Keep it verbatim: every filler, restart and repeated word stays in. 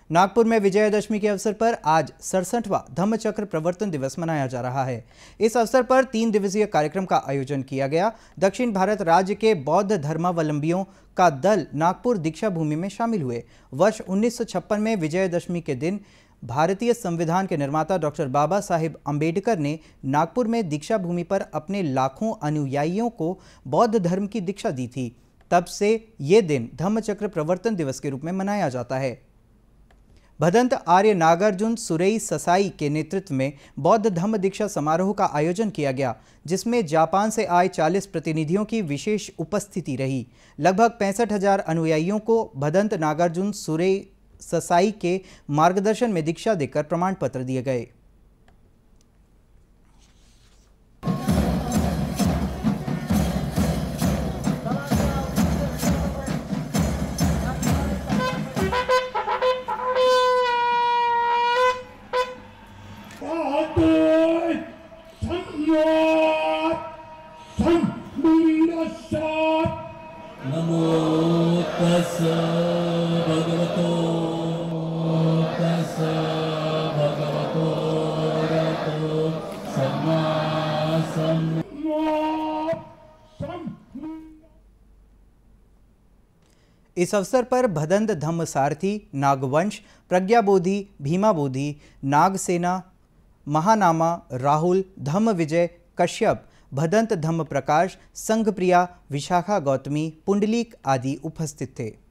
नागपुर में विजयादशमी के अवसर पर आज सड़सठवां धम्मचक्र प्रवर्तन दिवस मनाया जा रहा है। इस अवसर पर तीन दिवसीय कार्यक्रम का आयोजन किया गया। दक्षिण भारत राज्य के बौद्ध धर्मावलंबियों का दल नागपुर दीक्षा भूमि में शामिल हुए। वर्ष उन्नीस सौ छप्पन में विजयादशमी के दिन भारतीय संविधान के निर्माता डॉक्टर बाबा साहिब अम्बेडकर ने नागपुर में दीक्षा भूमि पर अपने लाखों अनुयायियों को बौद्ध धर्म की दीक्षा दी थी। तब से ये दिन धम्मचक्र प्रवर्तन दिवस के रूप में मनाया जाता है। भदंत आर्य नागार्जुन सुरेई ससाई के नेतृत्व में बौद्ध धम्म दीक्षा समारोह का आयोजन किया गया, जिसमें जापान से आए चालीस प्रतिनिधियों की विशेष उपस्थिति रही। लगभग पैंसठ हजार अनुयायियों को भदंत नागार्जुन सुरेई ससाई के मार्गदर्शन में दीक्षा देकर प्रमाण पत्र दिए गए। नमो तस्सै भगवतो तस्सै भगवतो अरहतो सम्मा सम्बुद्धो। इस अवसर पर भदंत धम्म सारथी, नागवंश, प्रज्ञाबोधि, भीमाबोधि, नागसेना, महानामा, राहुल, धम्म विजय, कश्यप, भदंत धम्म प्रकाश, संघप्रिया, विशाखा गौतमी, पुंडलीक आदि उपस्थित थे।